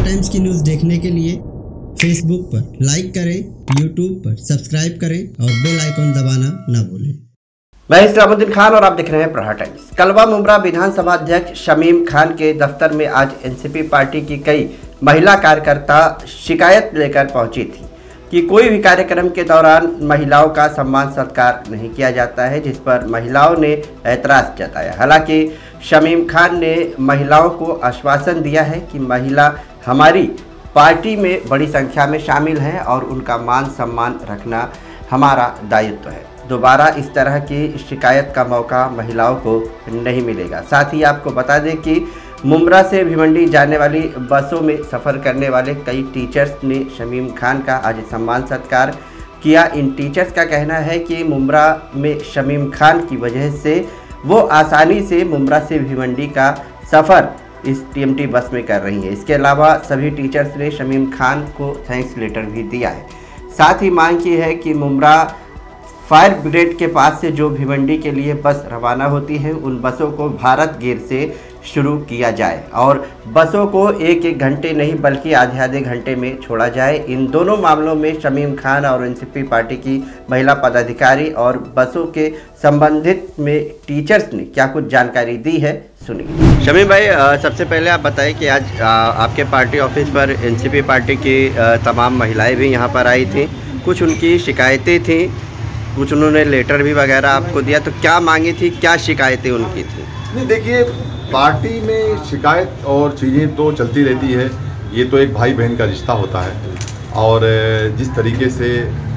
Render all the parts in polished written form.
Times की news देखने के लिए फेसबुक पर लाइक करें, यूट्यूब पर सब्सक्राइब करें और बेल आइकन दबाना ना भूलें। मैं इस्लामुद्दीन खान और आप देख रहे हैं प्रहार टाइम्स। कलवा मुमरा विधानसभा अध्यक्ष शमीम खान के दफ्तर में आज एनसीपी पार्टी की कई महिला कार्यकर्ता शिकायत लेकर पहुंची थी कि कोई भी कार्यक्रम के दौरान महिलाओं का सम्मान सत्कार नहीं किया जाता है, जिस पर महिलाओं ने ऐतराज़ जताया। हालांकि शमीम खान ने महिलाओं को आश्वासन दिया है कि महिला हमारी पार्टी में बड़ी संख्या में शामिल हैं और उनका मान सम्मान रखना हमारा दायित्व है। दोबारा इस तरह की शिकायत का मौका महिलाओं को नहीं मिलेगा। साथ ही आपको बता दें कि मुमरा से भिवंडी जाने वाली बसों में सफ़र करने वाले कई टीचर्स ने शमीम खान का आज सम्मान सत्कार किया। इन टीचर्स का कहना है कि मुमरा में शमीम खान की वजह से वो आसानी से मुमरा से भिवंडी का सफ़र इस टीएमटी बस में कर रही है। इसके अलावा सभी टीचर्स ने शमीम खान को थैंक्स लेटर भी दिया है। साथ ही मांग की है कि मुमरा फायर ब्रिगेड के पास से जो भिवंडी के लिए बस रवाना होती है उन बसों को भारत गेट से शुरू किया जाए और बसों को एक एक घंटे नहीं बल्कि आधे आधे घंटे में छोड़ा जाए। इन दोनों मामलों में शमीम खान और एनसीपी पार्टी की महिला पदाधिकारी और बसों के संबंधित में टीचर्स ने क्या कुछ जानकारी दी है, सुनिए। शमीम भाई, सबसे पहले आप बताएं कि आज आपके पार्टी ऑफिस पर एनसीपी पार्टी की तमाम महिलाएँ भी यहाँ पर आई थी, कुछ उनकी शिकायतें थी, कुछ उन्होंने लेटर भी वगैरह आपको दिया, तो क्या मांगी थी, क्या शिकायतें उनकी थी? नहीं, देखिए, पार्टी में शिकायत और चीज़ें तो चलती रहती है, ये तो एक भाई बहन का रिश्ता होता है। और जिस तरीके से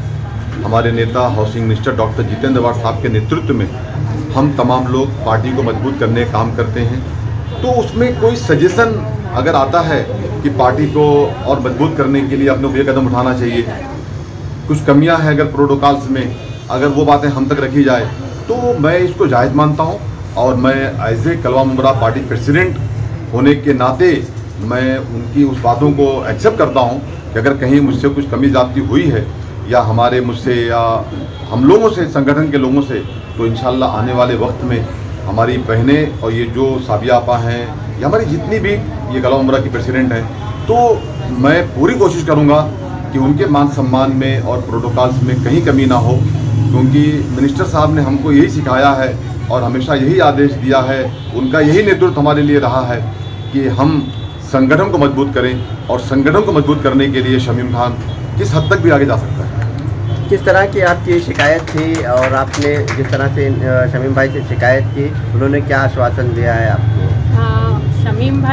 हमारे नेता housing minister doctor Jitendra Awhad साहब के नेतृत्व में हम तमाम लोग पार्टी को मजबूत करने का काम करते हैं, तो उसमें कोई सजेशन अगर आता है कि पार्टी को और मजबूत करने के लिए अपने को ये कदम उठाना चाहिए, कुछ कमियाँ हैं अगर प्रोटोकॉल्स में, अगर वो बातें हम तक रखी जाए तो मैं इसको जायज़ मानता हूँ। और मैं as a Kalwa Mumbra party president होने के नाते मैं उनकी उस बातों को एक्सेप्ट करता हूँ कि अगर कहीं मुझसे कुछ कमी ज़्यादती हुई है या हमारे मुझसे या हम लोगों से, संगठन के लोगों से, तो इंशाल्लाह आने वाले वक्त में हमारी बहनें और ये जो साबिया आपा हैं या हमारी जितनी भी ये कलवा मुमरा की प्रेसिडेंट हैं, तो मैं पूरी कोशिश करूँगा कि उनके मान सम्मान में और प्रोटोकॉल्स में कहीं कमी ना हो, क्योंकि मिनिस्टर साहब ने हमको यही सिखाया है और हमेशा यही आदेश दिया है, उनका यही नेतृत्व हमारे लिए रहा है कि हम संगठन को मजबूत करें। और संगठन को मजबूत करने के लिए शमीम खान किस हद तक भी आगे जा सकता है। किस तरह की आपकी शिकायत थी और आपने जिस तरह से शमीम भाई से शिकायत की, उन्होंने क्या आश्वासन दिया है आपको? शमीम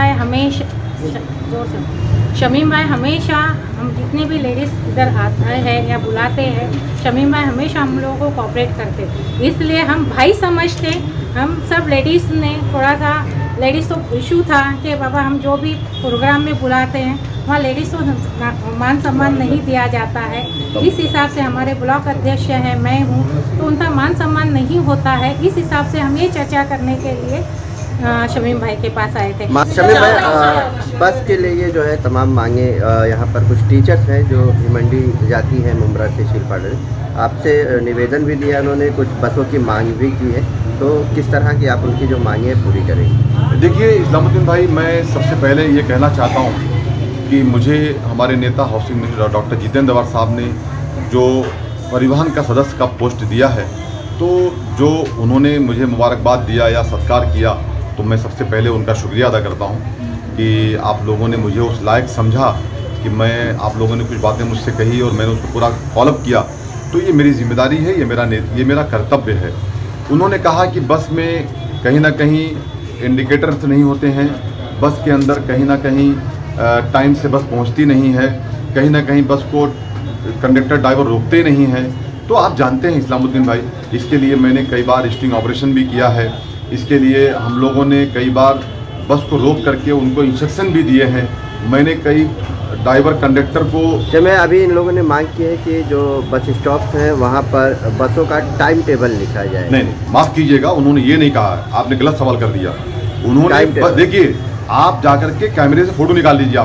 भाई हमेशा हम जितने भी लेडीज़ इधर आते हैं या बुलाते हैं, शमीम भाई हमेशा हम लोगों को कोऑपरेट करते, इसलिए हम भाई समझते। हम सब लेडीज़ ने थोड़ा सा लेडीज़ तो इशू था कि बाबा हम जो भी प्रोग्राम में बुलाते हैं वहाँ लेडीज़ को मान सम्मान नहीं दिया जाता है। इस हिसाब से हमारे ब्लॉक अध्यक्ष हैं, मैं हूँ, तो उनका मान सम्मान नहीं होता है। इस हिसाब से हम ये चर्चा करने के लिए शमीम भाई के पास आए थे। शमीम भाई, बस के लिए जो है तमाम मांगे, यहाँ पर कुछ टीचर्स हैं जो भिवंडी जाती हैं मुमरा से शिलपाड़े, आपसे निवेदन भी दिया उन्होंने, कुछ बसों की मांग भी की है, तो किस तरह की आप उनकी जो मांगे पूरी करेंगे? देखिए इस्लामुद्दीन भाई, मैं सबसे पहले ये कहना चाहता हूँ कि मुझे हमारे नेता housing minister doctor Jitendra Awhad साहब ने जो परिवहन का सदस्य का पोस्ट दिया है, तो जो उन्होंने मुझे मुबारकबाद दिया या सत्कार किया, तो मैं सबसे पहले उनका शुक्रिया अदा करता हूँ कि आप लोगों ने मुझे उस लायक समझा कि मैं, आप लोगों ने कुछ बातें मुझसे कही और मैंने उसको पूरा फॉलोअप किया, तो ये मेरी जिम्मेदारी है, ये मेरा कर्तव्य है। उन्होंने कहा कि बस में कहीं ना कहीं इंडिकेटर्स नहीं होते हैं, बस के अंदर कहीं ना कहीं टाइम से बस पहुंचती नहीं है, कहीं ना कहीं बस को कंडक्टर ड्राइवर रोकते नहीं हैं। तो आप जानते हैं इस्लामुद्दीन भाई, इसके लिए मैंने कई बार स्टिंग ऑपरेशन भी किया है, इसके लिए हम लोगों ने कई बार बस को रोक करके उनको इंस्ट्रक्शन भी दिए हैं। मैंने कई ड्राइवर कंडक्टर को मैं अभी इन लोगों ने मांग की है कि जो बस स्टॉप्स हैं वहाँ पर बसों का टाइम टेबल लिखा जाए। नहीं, माफ़ कीजिएगा, उन्होंने ये नहीं कहा, आपने गलत सवाल कर दिया। उन्होंने बस, देखिए, आप जाकर के कैमरे से फ़ोटो निकाल लीजिए,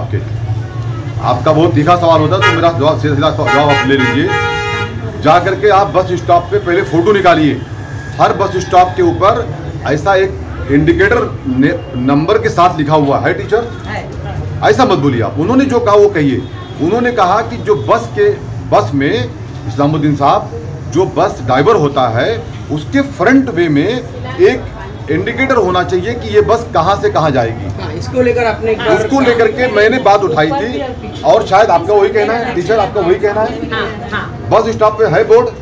आपका बहुत तीखा सवाल होता है तो मेरा जवाब सीधा जवाब आप ले लीजिए। जा करके आप बस स्टॉप पे पहले फ़ोटो निकालिए। हर बस स्टॉप के ऊपर ऐसा एक इंडिकेटर नंबर के साथ लिखा हुआ है टीचर, ऐसा मत बोलिए आप। उन्होंने जो कहा वो कहिए। उन्होंने कहा कि जो बस में इस्लामुद्दीन साहब, जो बस ड्राइवर होता है उसके फ्रंट वे में एक इंडिकेटर होना चाहिए कि ये बस कहाँ से कहाँ जाएगी। इसको लेकर आपने उसको लेकर के मैंने बात उठाई थी और शायद आपका वही कहना है टीचर, आपका वही कहना है। बस स्टॉप पे है बोर्ड,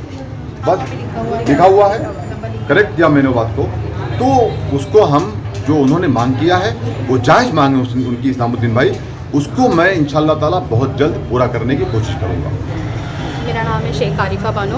बस लिखा हुआ है, करेक्ट किया मैंने बात को। तो उसको हम जो उन्होंने मांग किया है वो जायज़ मांग है उनकी इस्लामुद्दीन भाई, उसको मैं इंशाल्लाह ताला बहुत जल्द पूरा करने की कोशिश करूँगा। मेरा नाम है शेख आरिफा बानो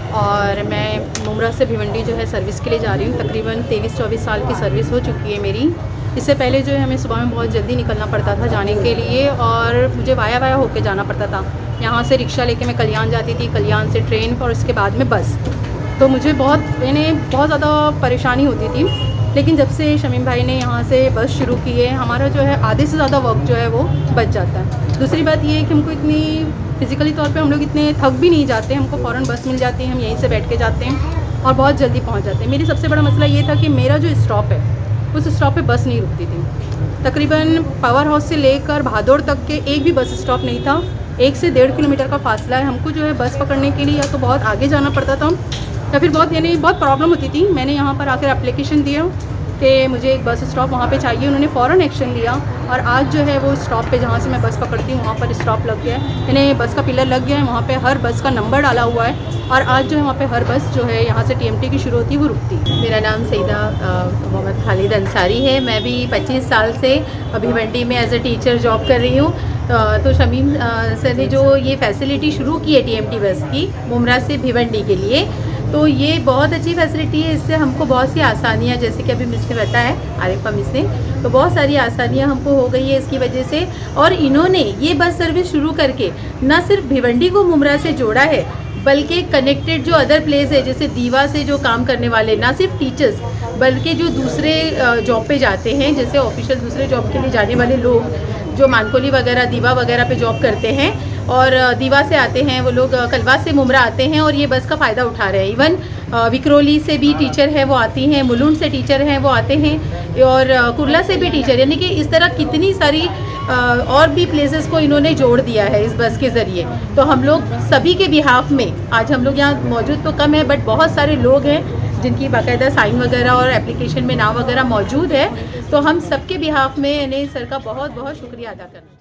और मैं मुमरा से भिवंडी जो है सर्विस के लिए जा रही हूँ। तकरीबन 23-24 साल की सर्विस हो चुकी है मेरी। इससे पहले जो है हमें सुबह में बहुत जल्दी निकलना पड़ता था जाने के लिए और मुझे वाया होके जाना पड़ता था। यहाँ से रिक्शा लेके मैं कल्याण जाती थी, कल्याण से ट्रेन और उसके बाद में बस। तो मुझे बहुत ज़्यादा परेशानी होती थी। लेकिन जब से शमीम भाई ने यहाँ से बस शुरू की है, हमारा जो है आधे से ज़्यादा वक्त जो है वो बच जाता है। दूसरी बात ये है कि हमको इतनी फिज़िकली तौर पे हम लोग इतने थक भी नहीं जाते, हमको फ़ौरन बस मिल जाती है, हम यहीं से बैठ के जाते हैं और बहुत जल्दी पहुँच जाते हैं। मेरी सबसे बड़ा मसला ये था कि मेरा जो स्टॉप है उस स्टॉप पे बस नहीं रुकती थी। तकरीबन पावर हाउस से लेकर भादौड़ तक के एक भी बस स्टॉप नहीं था। 1 से 1.5 किलोमीटर का फासला है। हमको जो है बस पकड़ने के लिए या तो बहुत आगे जाना पड़ता था या फिर बहुत प्रॉब्लम होती थी। मैंने यहाँ पर आकर एप्लीकेशन दिया कि मुझे एक बस स्टॉप वहाँ पे चाहिए। उन्होंने फ़ौरन एक्शन लिया और आज जो है वो स्टॉप पे जहाँ से मैं बस पकड़ती हूँ वहाँ पर स्टॉप लग गया है, यानी बस का पिलर लग गया है। वहाँ पे हर बस का नंबर डाला हुआ है और आज जो है वहाँ पे हर बस जो है यहाँ से TMT की शुरू होती है वो रुकती है। मेरा नाम सईदा मोहम्मद खालिद अंसारी है। मैं भी 25 साल से भिवंडी में एज ए टीचर जॉब कर रही हूँ। तो शमीम सर ने जो ये फैसिलिटी शुरू की है TMT बस की मुमरा से भिवंडी के लिए, तो ये बहुत अच्छी फैसिलिटी है। इससे हमको बहुत सी आसानियाँ, जैसे कि अभी मिस ने बताया, आरिफा मिस ने, तो बहुत सारी आसानियाँ हमको हो गई है इसकी वजह से। और इन्होंने ये बस सर्विस शुरू करके न सिर्फ भिवंडी को मुमरा से जोड़ा है बल्कि कनेक्टेड जो अदर प्लेस है जैसे दीवा से जो काम करने वाले ना सिर्फ टीचर्स बल्कि जो दूसरे जॉब पे जाते हैं, जैसे ऑफिशियल दूसरे जॉब के लिए जाने वाले लोग जो मानकोली वगैरह दीवा वगैरह पे जॉब करते हैं और दीवा से आते हैं वो लोग, कलवा से मुमरा आते हैं और ये बस का फ़ायदा उठा रहे हैं। इवन विक्रोली से भी टीचर है वो आती हैं, मुलुंड से टीचर हैं वो आते हैं और कुर्ला से भी टीचर, यानी कि इस तरह कितनी सारी और भी प्लेसेस को इन्होंने जोड़ दिया है इस बस के ज़रिए। तो हम लोग सभी के बिहाफ में आज हम लोग यहाँ मौजूद तो कम है बट बहुत सारे लोग हैं जिनकी बाकायदा साइन वगैरह और एप्लीकेशन में नाम वगैरह मौजूद है। तो हम सबके बिहाफ में इन्हें सर का बहुत बहुत शुक्रिया अदा करते हैं।